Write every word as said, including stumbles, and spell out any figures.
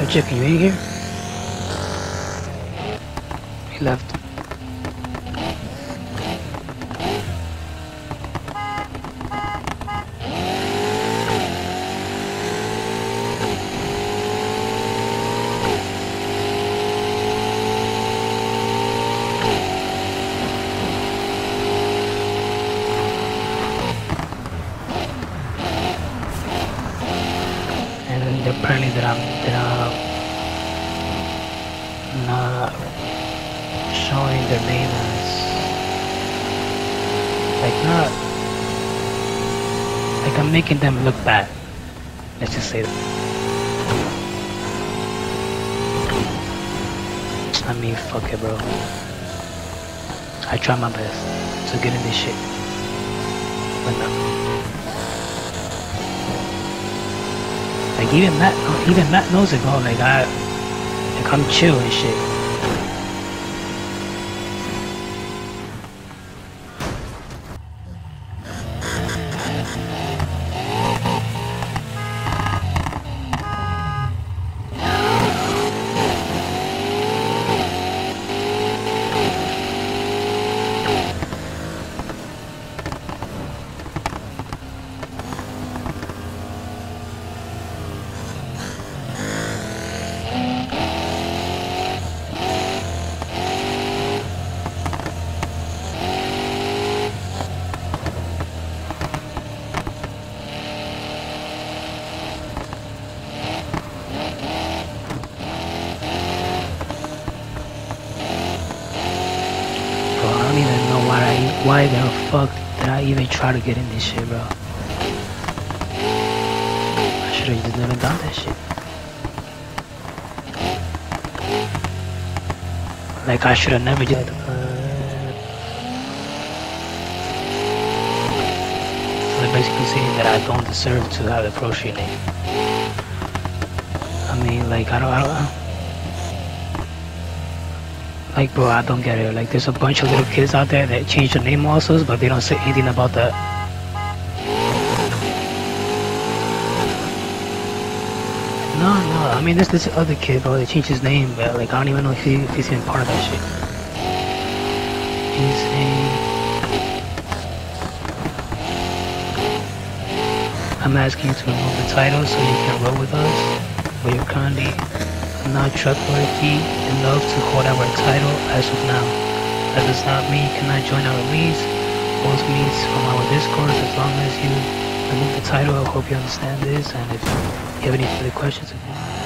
chicken, you ain't here? He left. Apparently that I'm that I'm not showing their name as like not like I'm making them look bad. Let's just say that. I mean, fuck it, bro. I try my best to get in this shit, but no. Like even Matt, even Matt knows it, bro. Like I, like I'm chill and shit. Why the fuck did I even try to get in this shit, bro? I should've just never done that shit. Like I should've never just. Uh, so they're basically saying that I don't deserve to have the pro shit name. I mean, like I don't. I don't Like, bro, I don't get it. Like, there's a bunch of little kids out there that change their name also, but they don't say anything about that. No, no. I mean, there's this other kid, bro, that changed his name, but like, I don't even know if, he, if he's even part of that shit. Insane. I'm asking you to remove the title so you can roll with us, but you're currently not trustworthy enough to hold our title as of now. That does not mean you cannot join our leagues, host meets from our discourse as long as you remove the title. I hope you understand this, and if you have any further questions,